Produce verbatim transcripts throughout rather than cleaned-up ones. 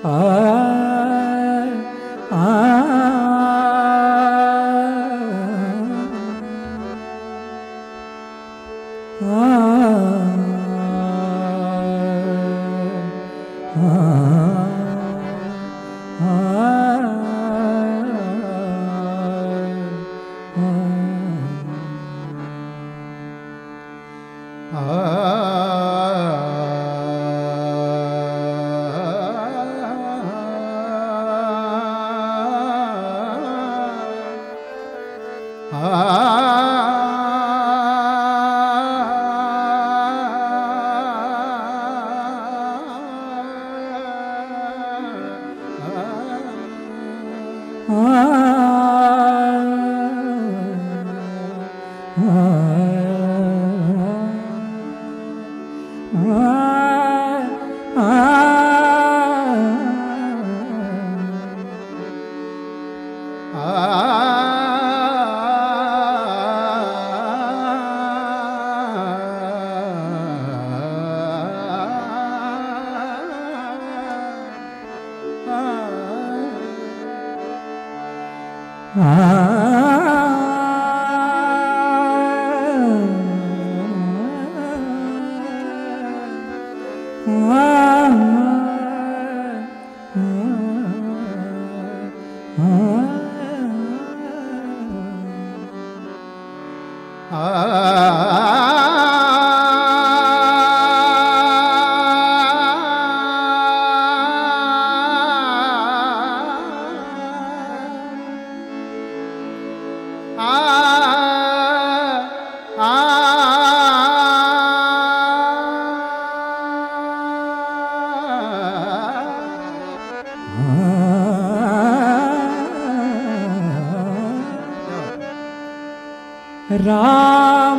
राम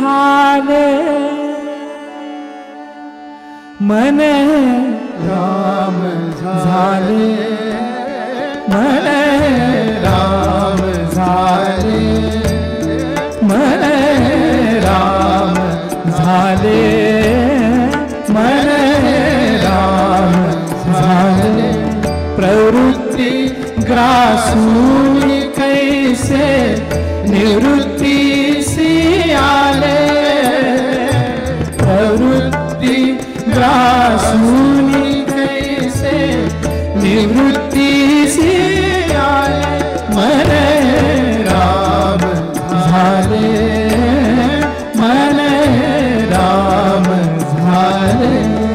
झाले मने राम झाले मने राम झाले मने राम झाले मने राम झाले प्रवृत्ति ग्रासून कैसे निवृत्ति आले प्रवृत्ति ग्रासूनी कैसे निवृत्ति से आले मने राम झाले मने राम झाले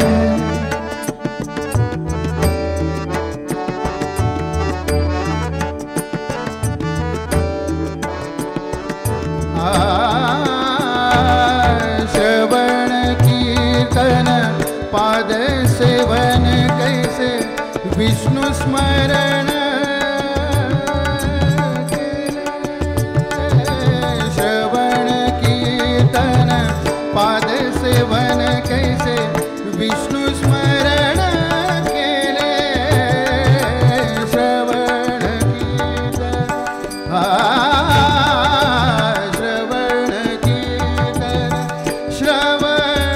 पाद सेवन कैसे विष्णु स्मरण श्रवण कीर्तन पाद सेवन कैसे विष्णु स्मरण केले श्रवण कीर्तन श्रवण कीर्तन श्रवण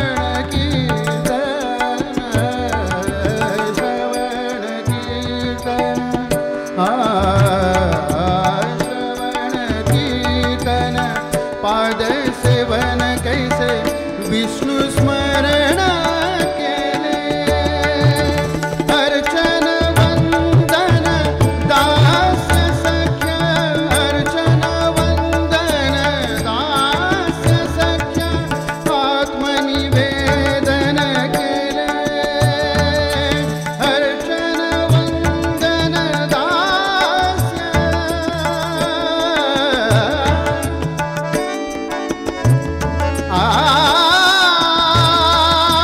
पाद सेवन कैसे विष्णु स्मरण केले अर्चन वंदन दास सख्य अर्चन वंदन दास सख्य आत्मनिवेदन केले अर्चन वंदन दास आ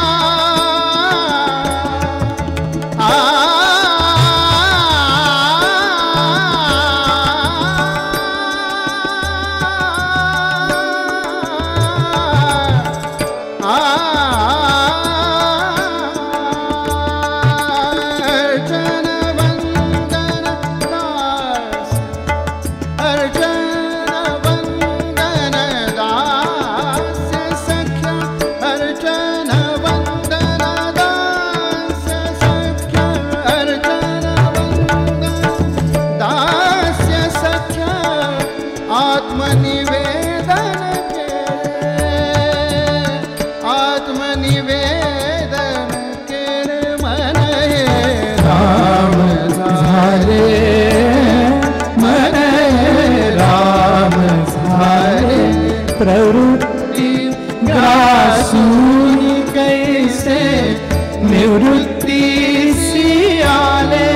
प्रवृत्ति ग्रासूनि कैसे निवृत्ति सियाले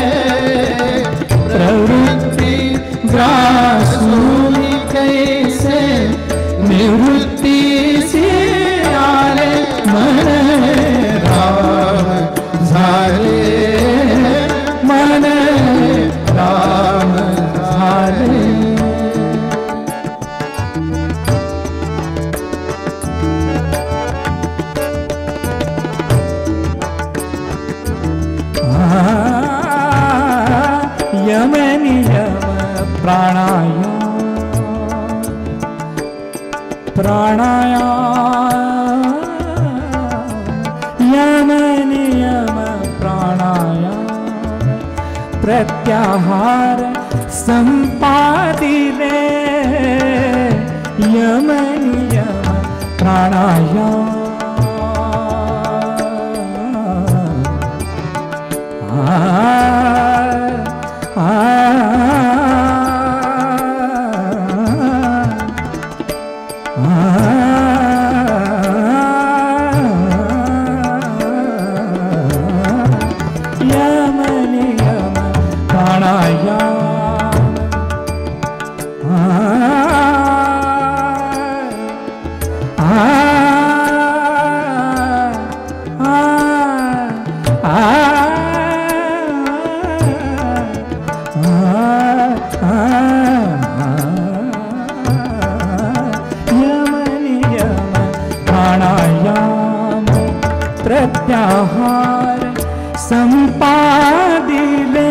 प्रवृत्ति ग्रासूनि कैसे निवृत्ति सियाले मन राम झाले मन राम झाले यम नियम प्राणायाम प्राणायाम यम नियम प्राणायाम प्रत्याहार संपादिले यम नियम प्राणायाम प्रत्याहार संपादिले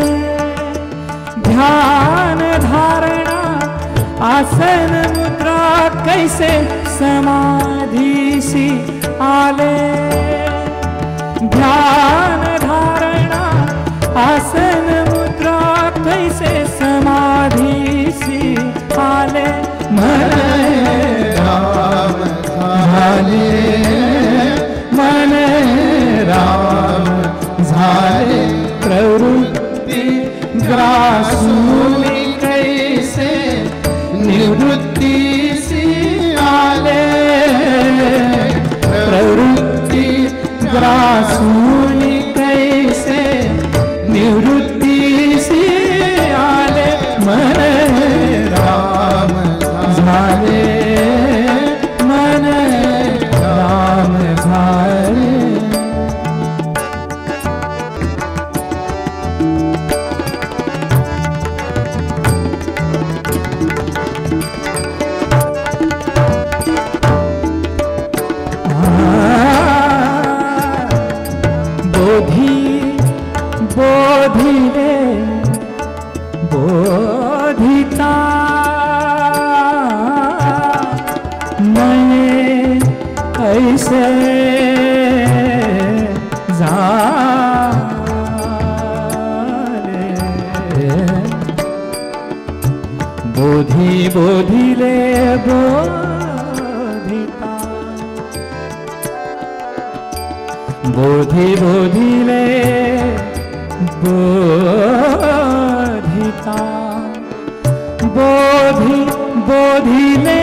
ध्यान धारणा आसन मुद्रा कैसे समाधि सी आले ध्यान धारणा आसन मुद्रा कैसे समाधि सी आले मन राम झाले मन राम झाले प्रवृत्ति ग्रासूनि कैसे निवृत्ति सियाले प्रवृत्ति ग्रासूनि कैसे निवृत्ति सियाले मन राम झाले मन राम झाले बोधिले बोधिता मैं ऐसे जाने बोधि बोधिले बोधिता बोधि बोधिले बोधिता बोधि बोधिले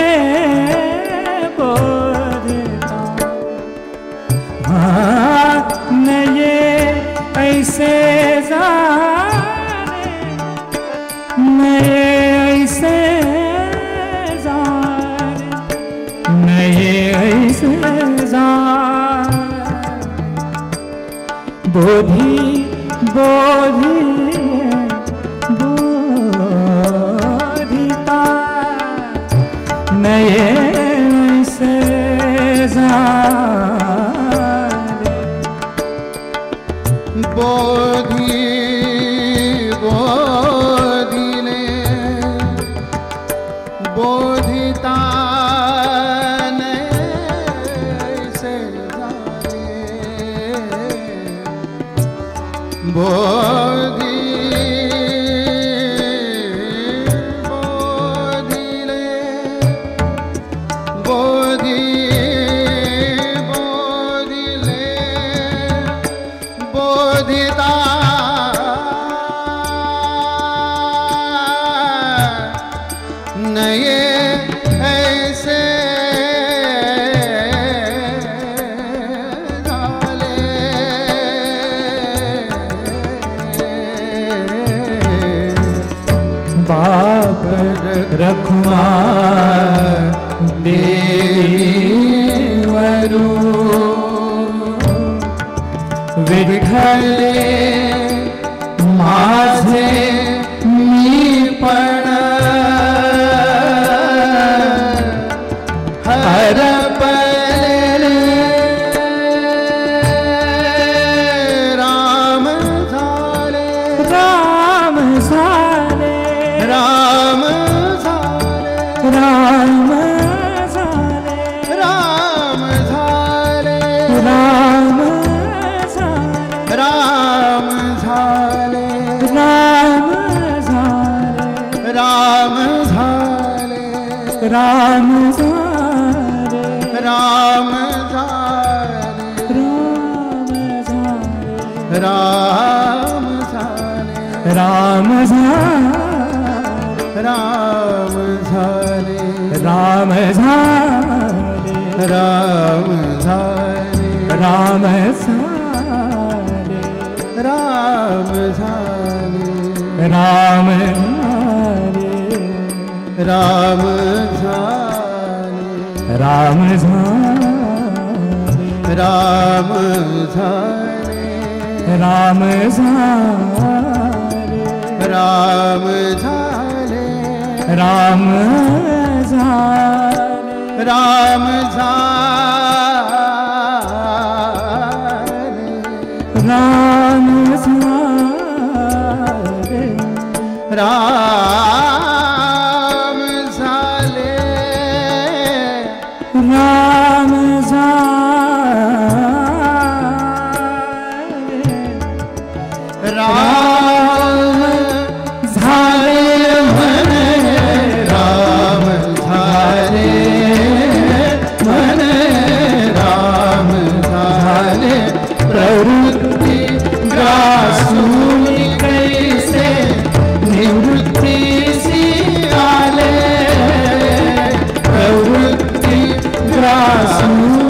बोधिता हाँ न ये ऐसे जाने न ये ऐसे जाने न ये ऐसे जाने बोधि बोधि बोधिता नये से जाने बोधि बोधिले बोधिता बोधि बोधिले बोधि बोधिले बोधिता नये ऐसे रखुमार देवरू विठ्ठले माझे मी पण हरपले राम झाले राम झाले राम झाले राम झाले राम झाले राम झाले राम झाले राम झाले राम झाले राम झाले राम झाले राम झाले राम झाले राम झाले राम झाले राम झाले राम झाले राम राम झाले राम झाले राम झाले राम झाले राम झाले राम झाले राम झाले राम झाले राम झाले राम झाले राम झाले राम झाले राम झाले म्हणे राम झाले म्हणे राम झाले प्रवृत्ती ग्रासून कैसे निवृत्तीसी आले प्रवृत्ती ग्रासून